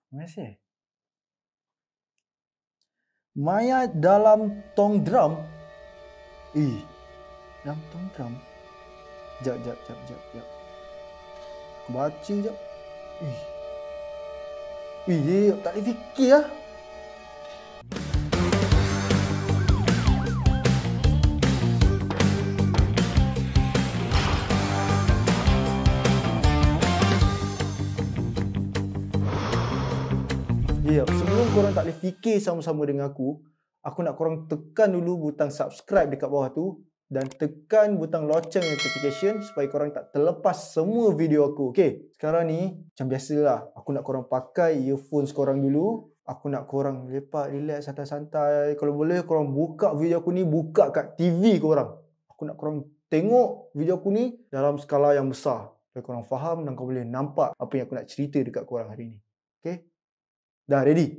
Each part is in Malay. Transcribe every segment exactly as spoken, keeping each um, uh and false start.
Masih. Mayat dalam tong drum. Ih, dalam tong drum. Jap, jap, jap, jap, jap. Aku baca jap. Ih. Ih, tak boleh fikir lah. Ya, sebelum korang tak boleh fikir sama-sama dengan aku, aku nak korang tekan dulu butang subscribe dekat bawah tu dan tekan butang loceng notification supaya korang tak terlepas semua video aku. Okay, sekarang ni macam biasalah, aku nak korang pakai earphones korang dulu. Aku nak korang lepak, relax, santai-santai. Kalau boleh korang buka video aku ni, buka kat T V korang. Aku nak korang tengok video aku ni dalam skala yang besar supaya korang faham dan korang boleh nampak apa yang aku nak cerita dekat korang hari ni. Okay? Dah ready?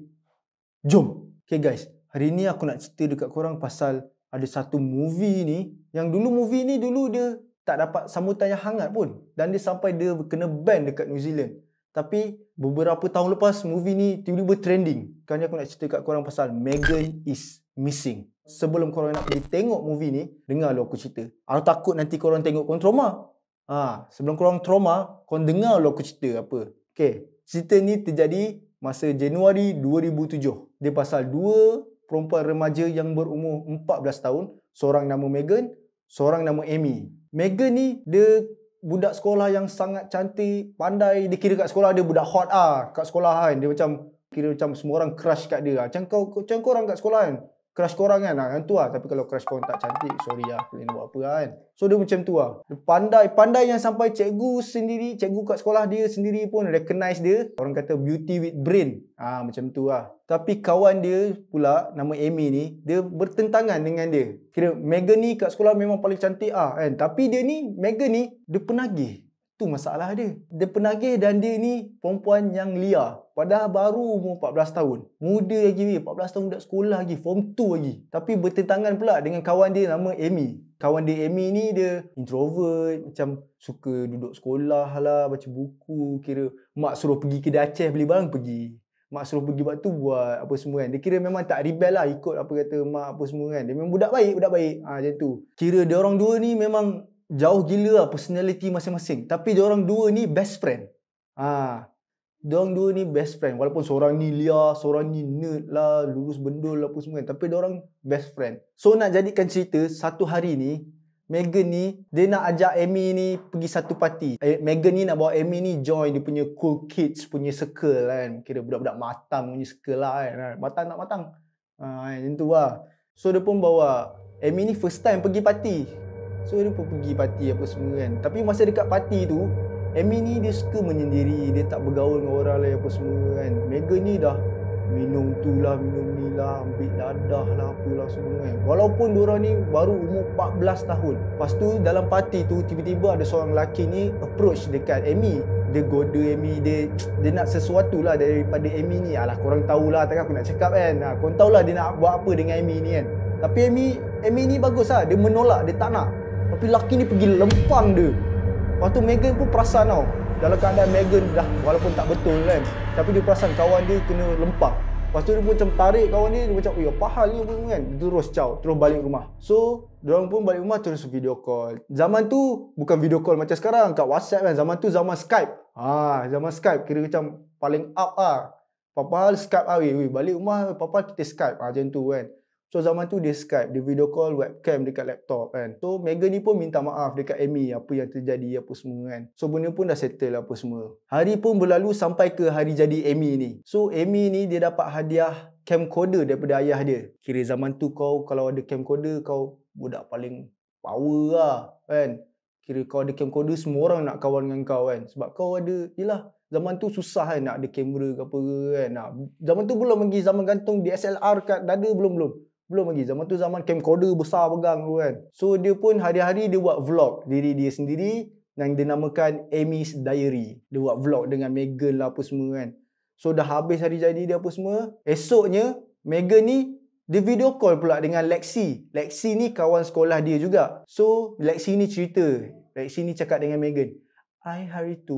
Jom. Okay guys, hari ni aku nak cerita dekat korang pasal ada satu movie ni, yang dulu movie ni dulu dia tak dapat sambutan yang hangat pun, dan dia sampai dia kena ban dekat New Zealand. Tapi beberapa tahun lepas movie ni tiba-tiba trending. Sekarang ni aku nak cerita dekat korang pasal Megan is Missing. Sebelum korang nak pergi tengok movie ni, dengar lu aku cerita. Aku takut nanti korang tengok korang trauma. Ha, sebelum korang trauma, korang dengar lu aku cerita apa. Okay, cerita ni terjadi masa Januari dua ribu tujuh. Dia pasal dua perempuan remaja yang berumur empat belas tahun. Seorang nama Megan, seorang nama Amy. Megan ni dia budak sekolah yang sangat cantik, pandai. Dia kira kat sekolah dia budak hot ah, kat sekolah kan. Dia macam kira macam semua orang crush kat dia. Macam kau macam kau orang kat sekolah kan. Crush korang kan, ha, yang tu lah. Tapi kalau crush korang tak cantik, sorry lah, aku nak buat apa kan. So dia macam tu lah. Dia pandai, pandai yang sampai cikgu sendiri, cikgu kat sekolah dia sendiri pun recognize dia. Orang kata beauty with brain. Ah ha, macam tu lah. Tapi kawan dia pula, nama Amy ni, dia bertentangan dengan dia. Kira Megan ni kat sekolah memang paling cantik ah kan. Tapi dia ni, Megan ni, dia penagih. Tu masalah dia. Dia penagih dan dia ni perempuan yang liar. Padahal baru umur empat belas tahun. Muda lagi, empat belas tahun budak sekolah lagi, form two lagi. Tapi bertentangan pula dengan kawan dia nama Amy. Kawan dia Amy ni dia introvert, macam suka duduk sekolah lah, baca buku. Kira mak suruh pergi kedai Aceh beli barang, pergi. Mak suruh pergi buat tu, buat apa semua kan. Dia kira memang tak rebel lah, ikut apa kata mak apa semua kan. Dia memang budak baik, budak baik. Ha, macam tu. Kira dia orang dua ni memang jauh gila lah personality masing-masing. Tapi dia orang dua ni best friend. Ha, dia orang dua ni best friend. Walaupun seorang ni liar, seorang ni nerd lah, lulus bendul apa semua kan. Tapi dia orang best friend. So nak jadikan cerita, satu hari ni Megan ni dia nak ajak Amy ni pergi satu party. Eh, Megan ni nak bawa Amy ni join dia punya cool kids punya circle kan. Kira budak-budak matang punya circle lah kan. Matang tak matang. Ha, macam tu lah. So dia pun bawa Amy ni first time pergi party. So dia pun pergi party apa semua kan. Tapi masa dekat party tu, Amy ni dia suka menyendiri. Dia tak bergaul dengan orang lain apa semua kan. Megan ni dah minum tu lah, minum ni lah, ambil dadah lah, apalah semua kan. Walaupun diorang ni baru umur empat belas tahun. Lepas tu dalam party tu, tiba-tiba ada seorang lelaki ni approach dekat Amy. Dia goda Amy, dia dia nak sesuatu lah daripada Amy ni. Alah, korang tahulah, takkan aku nak cakap kan. Ha, korang tahulah dia nak buat apa dengan Amy ni kan. Tapi Amy, Amy ni bagus lah, dia menolak, dia tak nak. Tapi lelaki ni pergi lempang dia. Lepas tu Megan pun perasan tau. Dalam keadaan Megan dah walaupun tak betul kan, tapi dia perasan kawan dia kena lempang. Lepas tu dia pun macam tarik kawan dia. Dia macam, oh ya pahal ni apa kan. Terus caw, terus balik rumah. So diorang pun balik rumah terus video call. Zaman tu bukan video call macam sekarang kat WhatsApp kan. Zaman tu zaman Skype. Ha, zaman Skype kira macam paling up lah. Papa Skype ah, weh, weh, balik rumah papa kita Skype. Ha, macam tu kan. So zaman tu dia Skype, dia video call webcam dekat laptop kan. So Megan ni pun minta maaf dekat Amy apa yang terjadi apa semua kan. So benda pun dah settle apa semua. Hari pun berlalu sampai ke hari jadi Amy ni. So Amy ni dia dapat hadiah camcorder daripada ayah dia. Kira zaman tu kau kalau ada camcorder kau budak paling power lah kan. Kira kau ada camcorder semua orang nak kawan dengan kau kan. Sebab kau ada, yelah zaman tu susah kan nak ada kamera ke apa kan. Nah, zaman tu belum lagi zaman gantung D S L R kat dada, belum-belum. Belum lagi. Zaman tu zaman camcorder besar pegang tu kan. So dia pun hari-hari dia buat vlog diri dia sendiri yang dinamakan Amy's Diary. Dia buat vlog dengan Megan lah apa semua kan. So dah habis hari jadi dia apa semua. Esoknya Megan ni dia video call pula dengan Lexi. Lexi ni kawan sekolah dia juga. So Lexi ni cerita. Lexi ni cakap dengan Megan, I hari tu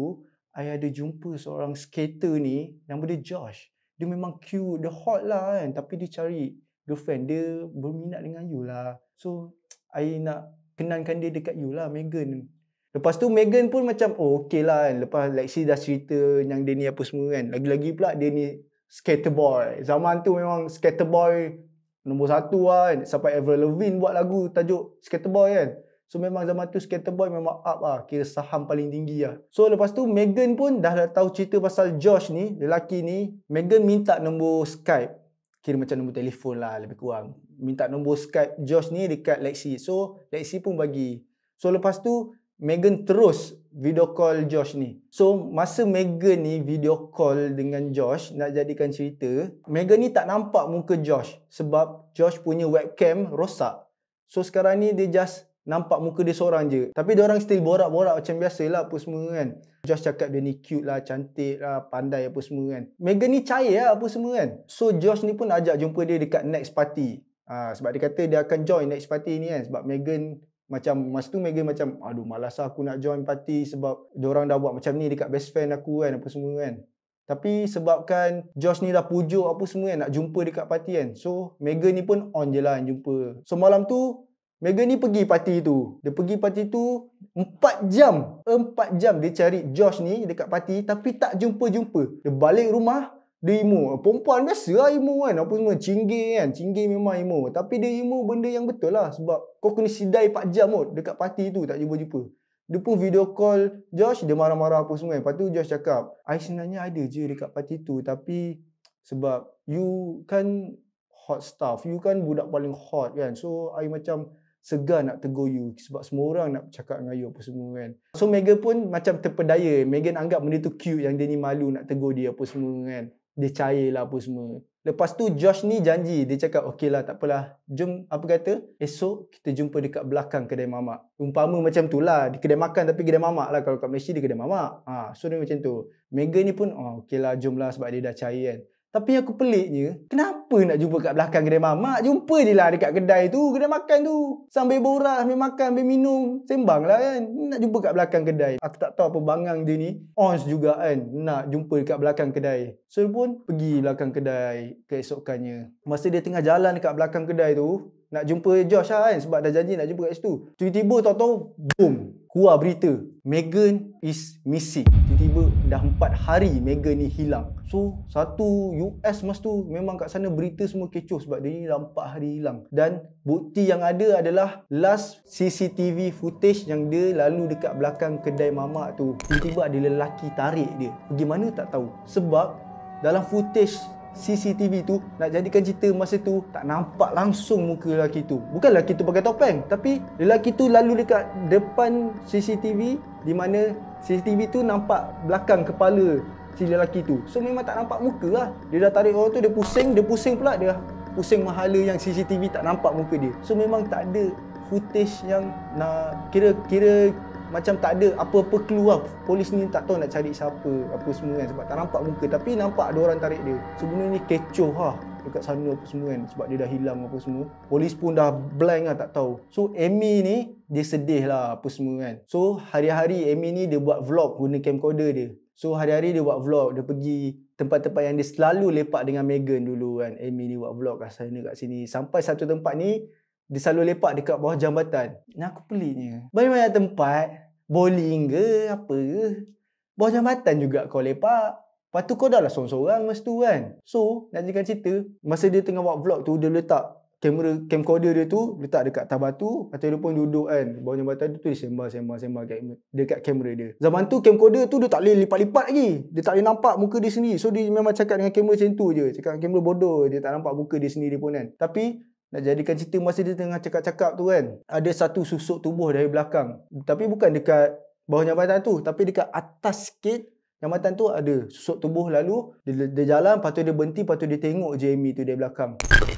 I ada jumpa seorang skater ni, nama dia Josh. Dia memang cute, dia hot lah kan. Tapi dia cari girlfriend, dia berminat dengan you lah. So, I nak kenalkan dia dekat you lah, Megan. Lepas tu Megan pun macam, oh okay lah kan. Lepas Lexi dah cerita yang dia ni apa semua kan. Lagi-lagi pula dia ni skater boy. Zaman tu memang skater boy nombor satu lah kan. Sampai Avril Lavigne buat lagu tajuk skater boy kan. So memang zaman tu skater boy memang up lah. Kira saham paling tinggi lah. So lepas tu Megan pun dah, dah tahu cerita pasal Josh ni, lelaki ni. Megan minta nombor Skype. Kira macam nombor telefon lah lebih kurang. Minta nombor Skype Josh ni dekat Lexi. So Lexi pun bagi. So lepas tu Megan terus video call Josh ni. So masa Megan ni video call dengan Josh nak jadikan cerita, Megan ni tak nampak muka Josh sebab Josh punya webcam rosak. So sekarang ni dia just nampak muka dia seorang je. Tapi dia orang still borak-borak macam biasa lah apa semua kan. Josh cakap dia ni cute lah, cantik lah, pandai apa semua kan. Megan ni cair lah apa semua kan. So Josh ni pun ajak jumpa dia dekat next party. Ha, sebab dia kata dia akan join next party ni kan. Sebab Megan macam, masa tu Megan macam, aduh malas lah aku nak join party sebab diorang dah buat macam ni dekat best friend aku kan, apa semua kan. Tapi sebabkan Josh ni dah pujuk apa semua kan, nak jumpa dekat party kan. So Megan ni pun on je lah jumpa. So malam tu Megan ni pergi party tu. Dia pergi party tu empat jam. empat jam dia cari Josh ni dekat party tapi tak jumpa-jumpa. Dia balik rumah, dia emo. Perempuan biasa lah emo kan. Apa semua, cinggir kan. Cinggir memang emo. Tapi dia emo benda yang betul lah. Sebab kau kena sidai empat jam kot dekat party tu tak jumpa-jumpa. Dia pun video call Josh, dia marah-marah apa semua. Lepas tu Josh cakap, I sebenarnya ada je dekat party tu. Tapi sebab you kan hot stuff. You kan budak paling hot kan. So I macam segan nak tegur you sebab semua orang nak cakap dengan you apa semua kan. So Megan pun macam terpedaya. Megan anggap benda tu cute yang dia ni malu nak tegur dia apa semua kan. Dia cair lah apa semua. Lepas tu Josh ni janji. Dia cakap okey lah tak apalah. Jom apa kata esok kita jumpa dekat belakang kedai mamak. Umpama macam tu lah. Di kedai makan tapi kedai mamak lah. Kalau kat Malaysia dia kedai mamak. Ha, so dia macam tu. Megan ni pun oh okey lah jom lah sebab dia dah cair kan. Tapi aku peliknya, kenapa nak jumpa kat belakang kedai mamak? Jumpa je lah dekat kedai tu, kedai makan tu. Sambil borak, sambil makan, sambil minum. Sembang lah kan. Nak jumpa kat belakang kedai. Aku tak tahu apa bangang dia ni. Ons juga kan. Nak jumpa dekat belakang kedai. So dia pun pergi belakang kedai keesokannya. Masa dia tengah jalan dekat belakang kedai tu, nak jumpa Josh lah kan. Sebab dah janji nak jumpa kat situ. Tiba-tiba tahu-tahu, boom. Keluar berita. Megan is missing. Tiba-tiba dah empat hari Megan ni hilang. So, satu U S masa tu memang kat sana berita semua kecoh sebab dia ni dah empat hari hilang. Dan bukti yang ada adalah last C C T V footage yang dia lalu dekat belakang kedai mamak tu. Tiba-tiba ada lelaki tarik dia. Pergi mana tak tahu. Sebab dalam footage C C T V tu, nak jadikan cerita masa tu, tak nampak langsung muka lelaki tu. Bukan lelaki tu pakai topeng, tapi lelaki tu lalu dekat depan C C T V di mana C C T V tu nampak belakang kepala si lelaki tu. So memang tak nampak muka lah. Dia dah tarik orang tu, dia pusing, dia pusing pula, dia pusing mahala yang C C T V tak nampak muka dia. So memang tak ada footage yang nak kira-kira macam tak ada apa-apa clue lah. Polis ni tak tahu nak cari siapa apa semua kan sebab tak nampak muka tapi nampak ada orang tarik dia. Sebenarnya kecoh lah dekat sana apa semua kan sebab dia dah hilang apa semua. Polis pun dah blank lah tak tahu. So Amy ni dia sedih lah apa semua kan. So hari-hari Amy ni dia buat vlog guna camcorder dia. So hari-hari dia buat vlog, dia pergi tempat-tempat yang dia selalu lepak dengan Megan dulu kan. Amy ni buat vlog kat sana kat sini. Sampai satu tempat ni dia selalu lepak dekat bawah jambatan. Nah aku peliknya. Banyak-banyak tempat. Bowling ke apa ke. Bawah jambatan juga kau lepak. Lepas tu kau dah lah sorang-sorang masa tu kan. So nak jadikan cerita. Masa dia tengah buat vlog tu. Dia letak kamera camcorder dia tu. Letak dekat atas batu. Lepas tu dia pun duduk kan. Bawah jambatan tu, tu dia sembang-sembang-sembang dekat kamera dia. Zaman tu camcorder tu dia tak boleh lipat-lipat lagi. Dia tak boleh nampak muka dia sendiri. So dia memang cakap dengan kamera macam tu je. Cakap dengan kamera bodoh. Dia tak nampak muka dia sendiri pun kan. Tapi nak jadikan cerita masa dia tengah cakap-cakap tu kan. Ada satu susuk tubuh dari belakang. Tapi bukan dekat bawah jambatan tu. Tapi dekat atas sikit jambatan tu ada susuk tubuh lalu. Dia, dia jalan, lepas tu dia berhenti, lepas tu dia tengok je Amy tu dari belakang.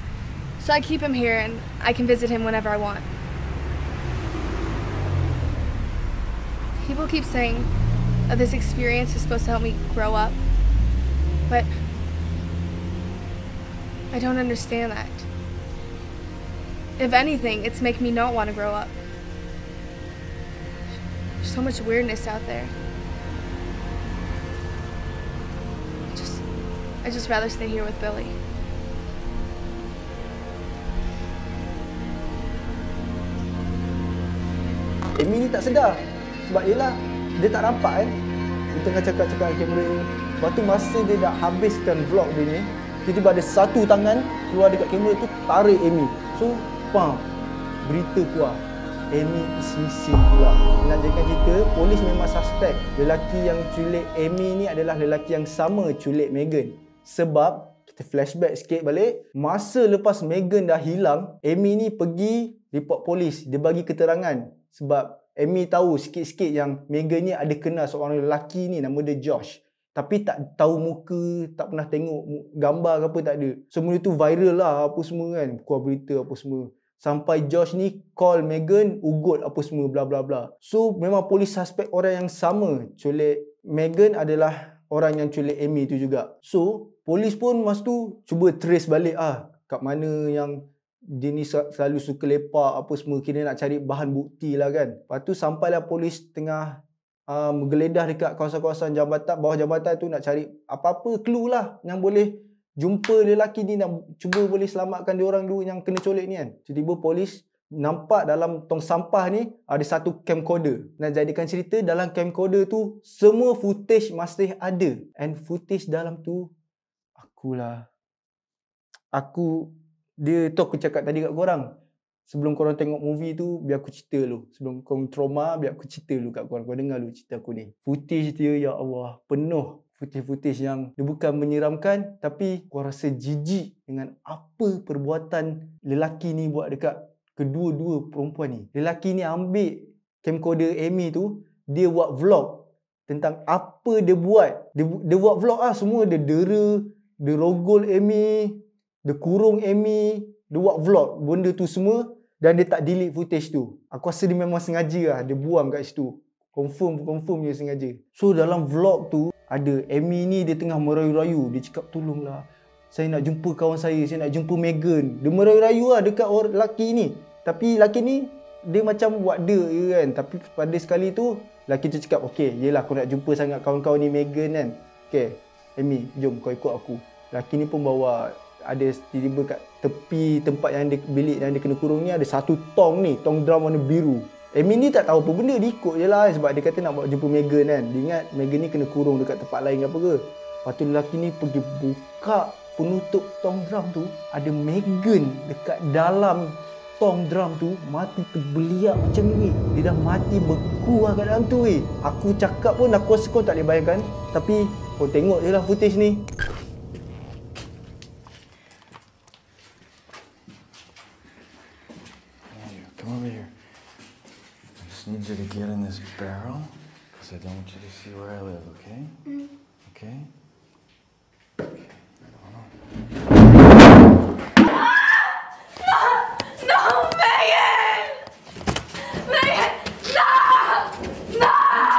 So I keep him here and I can visit him whenever I want. People keep saying that this experience is supposed to help me grow up. But I don't understand that. If anything, it's making me not want to grow up. There's so much weirdness out there. I'd just rather stay here with Billy. Amy ni tak sedar. Sebab yelah, dia tak nampak kan. Dia tengah cakap-cakap dengan kamera. Lepas tu masa dia dah habiskan vlog dia ni, tiba-tiba ada satu tangan keluar dekat kamera tu tarik Amy. So, pam, berita keluar. Amy is missing pula. Nak jadikan cerita, polis memang suspek lelaki yang culik Amy ni adalah lelaki yang sama culik Megan. Sebab, kita flashback sikit balik, masa lepas Megan dah hilang, Amy ni pergi report polis. Dia bagi keterangan. Sebab Amy tahu sikit-sikit yang Megan ni ada kenal seorang lelaki ni, nama dia Josh. Tapi tak tahu muka, tak pernah tengok gambar ke apa, tak ada. Semua tu viral lah apa semua kan. Keluar berita apa semua. Sampai Josh ni call Megan, ugut apa semua bla bla bla. So memang polis suspek orang yang sama culik Megan adalah orang yang culik Amy tu juga. So polis pun masa tu cuba trace balik ah kat mana yang dia ni selalu suka lepak apa semua, kira nak cari bahan bukti lah kan. Lepas tu sampailah polis tengah uh, menggeledah dekat kawasan-kawasan jambatan, bawah jambatan tu nak cari apa-apa clue lah yang boleh jumpa lelaki ni, nak cuba boleh selamatkan dia orang dulu yang kena colik ni kan. Tiba-tiba polis nampak dalam tong sampah ni ada satu camcorder. Nak jadikan cerita, dalam camcorder tu semua footage masih ada. And footage dalam tu akulah. Aku Dia tu aku cakap tadi kat korang. Sebelum korang tengok movie tu, biar aku cerita dulu. Sebelum korang trauma, biar aku cerita dulu kat korang. Korang dengar dulu cerita aku ni. Footage dia, ya Allah, penuh footage-footage yang dia bukan menyeramkan, tapi korang rasa jijik dengan apa perbuatan lelaki ni buat dekat kedua-dua perempuan ni. Lelaki ni ambil camcorder Amy tu, dia buat vlog tentang apa dia buat. Dia, dia buat vlog lah, semua dia dera, dia rogol Amy, dia kurung Amy, dia buat vlog benda tu semua, dan dia tak delete footage tu. Aku rasa dia memang sengaja lah, dia buang kat situ. Confirm, confirm dia sengaja. So dalam vlog tu, ada Amy ni dia tengah merayu-rayu. Dia cakap, tolonglah, saya nak jumpa kawan saya, saya nak jumpa Megan. Dia merayu-rayu lah dekat orang lelaki ni. Tapi lelaki ni, dia macam buat dia je kan. Tapi pada sekali tu, lelaki tu cakap, okay, yelah aku nak jumpa sangat kawan-kawan ni Megan kan. Okay, Amy, jom kau ikut aku. Lelaki ni pun bawa, ada tiba-tiba kat tepi tempat yang dia, bilik yang dia kena kurung ni, ada satu tong ni, tong drum warna biru. Amy ni tak tahu apa benda, dia ikut je lah sebab dia kata nak bawa jumpa Megan kan. Dia ingat Megan ni kena kurung dekat tempat lain ke apa ke. Lepas tu lelaki ni pergi buka penutup tong drum tu, ada Megan dekat dalam tong drum tu, mati terbeliak macam ni. Dia dah mati beku lah kat dalam tu weh. Aku cakap pun aku rasa kau tak boleh bayangkan. Tapi kau tengok je lah footage ni. Come over here. I just need you to get in this barrel because I don't want you to see where I live, okay? Mm. Okay? Okay. Hold on. No, Megan! Megan! No! No!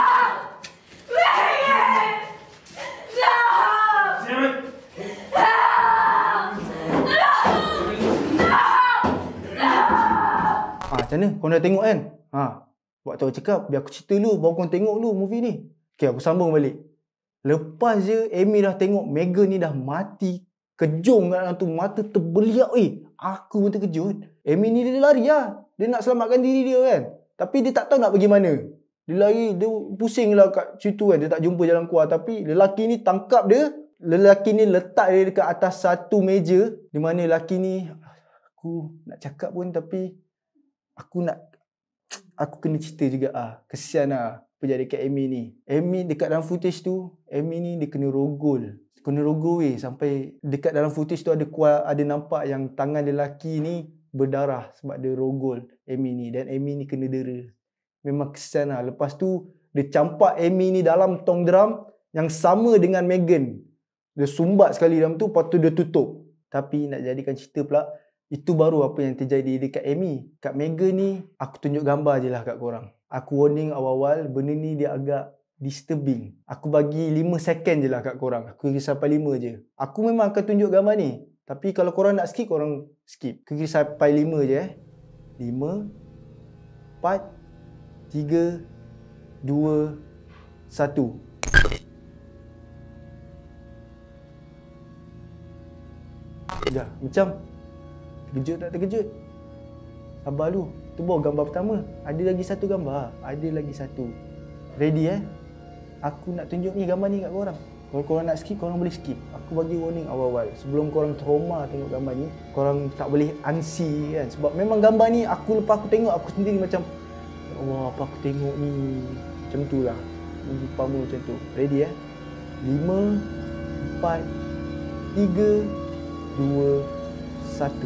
Megan! No! Damn it! Help! No! No! No! Ah, macam mana? Kau dah tengok kan? Ha, waktu aku cakap, biar aku cerita dulu, baru kau tengok dulu movie ni. Okay, aku sambung balik. Lepas je Amy dah tengok Megan ni dah mati, kejung kat dalam tu, mata terbeliak. Eh, aku pun terkejut. Amy ni dia lari lah. Dia nak selamatkan diri dia kan. Tapi dia tak tahu nak pergi mana. Dia lari, dia pusing lah kat situ kan. Dia tak jumpa jalan keluar. Tapi lelaki ni tangkap dia. Lelaki ni letak dia dekat atas satu meja. Di mana lelaki ni, aku nak cakap pun tapi aku nak, aku kena cerita juga ah. Kesian lah apa jadi kat Amy ni. Amy dekat dalam footage tu, Amy ni dia kena rogol. Kena rogol weh. Sampai dekat dalam footage tu ada kuat, ada nampak yang tangan lelaki ni berdarah sebab dia rogol Amy ni. Dan Amy ni kena dera. Memang kesian lah. Lepas tu dia campak Amy ni dalam tong drum yang sama dengan Megan. Dia sumbat sekali dalam tu, lepas tu dia tutup. Tapi nak jadikan cerita pula, itu baru apa yang terjadi dekat Amy. Kat Megan ni, aku tunjuk gambar je lah kat korang. Aku warning awal-awal, benda ni dia agak disturbing. Aku bagi lima second je lah kat korang. Aku kira sampai lima je. Aku memang akan tunjuk gambar ni. Tapi kalau korang nak skip, korang skip. Aku kira sampai lima je eh. lima, empat, tiga, dua, satu. Dah, macam terkejut tak terkejut? Sabar dulu. Tu baru gambar pertama. Ada lagi satu gambar. Ada lagi satu. Ready eh? Aku nak tunjuk ni gambar ni kat korang. Kalau korang nak skip, korang boleh skip. Aku bagi warning awal-awal. Sebelum korang trauma tengok gambar ni, korang tak boleh unsee kan. Sebab memang gambar ni, aku lepas aku tengok, aku sendiri macam, ya Allah, apa aku tengok ni? Macam tu lah. Umpama macam tu. Ready eh? lima, empat, tiga, dua, satu.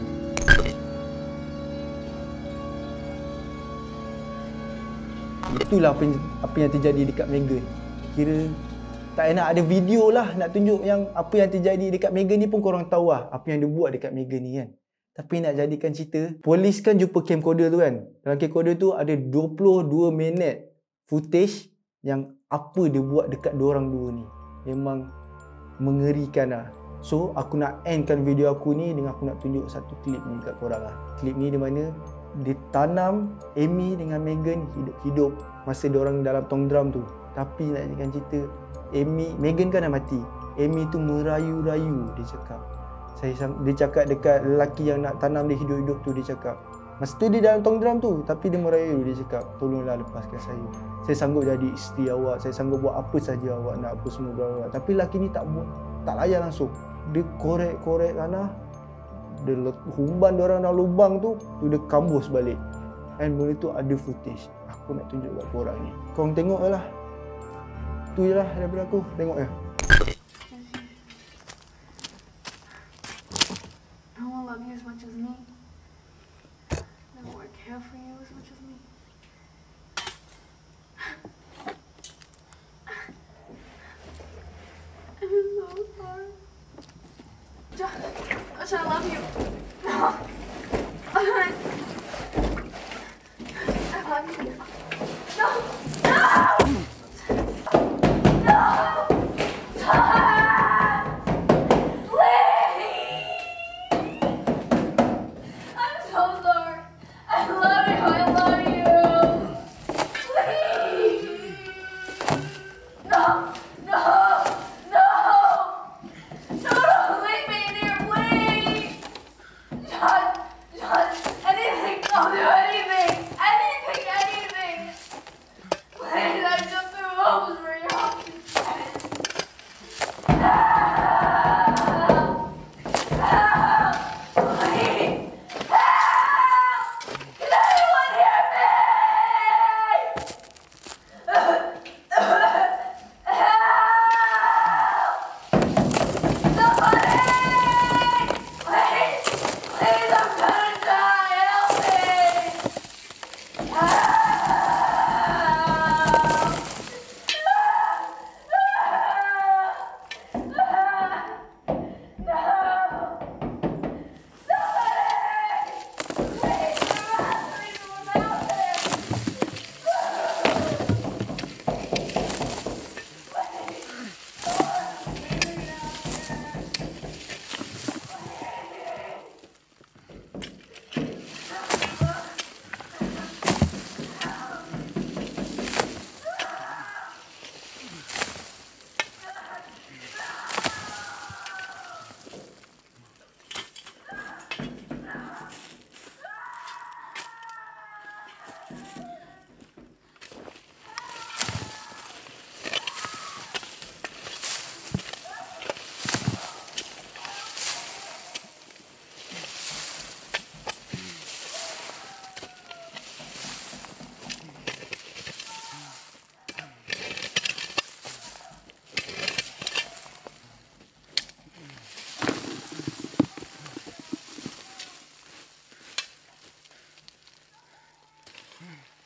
Itulah apa yang, apa yang terjadi dekat Megan. Kira tak nak ada video lah nak tunjuk yang apa yang terjadi dekat Megan ni pun korang tahu lah apa yang dia buat dekat Megan ni kan. Tapi nak jadikan cerita, polis kan jumpa camcorder tu kan. Dalam camcorder tu ada dua puluh dua minit footage yang apa dia buat dekat diorang dua ni. Memang mengerikan lah. So aku nak endkan video aku ni dengan aku nak tunjuk satu klip ni kat korang lah. Klip ni di mana dia tanam Amy dengan Megan hidup-hidup masa diorang dalam tong drum tu. Tapi nak jadikan cerita, Amy, Megan kan dah mati. Amy tu merayu-rayu, dia cakap. Saya, dia cakap dekat lelaki yang nak tanam dia hidup-hidup tu, dia cakap. Masa tu dia dalam tong drum tu, tapi dia merayu, dia cakap, tolonglah lepaskan saya. Saya sanggup jadi isteri awak, saya sanggup buat apa saja awak nak, apa semua bla bla. Tapi lelaki ni tak buat, tak layan langsung. Dia korek-korek tanah, dia humban diorang dalam lubang tu, tu dia kambus balik. And benda tu ada footage. Aku nak tunjuk kat korang ni. Korang tengok je lah. Tu je lah daripada aku. Tengok je. No one love you as much as me. No one care for you as much as me. I'm so sorry. Josh, Josh, I love you. I love you. No! No! No! Stop! Please! I'm so sorry. I love you. I love you. Please! No! No! No! No! Don't leave me in here, please! John! John! Anything! I'll do anything! Anything! Anything! Please, I just threw holes for you. Help! Help! Please! Help! Can anyone hear me? Help! Somebody! Please! Please, I'm gonna die! Help me! Help! Hmm.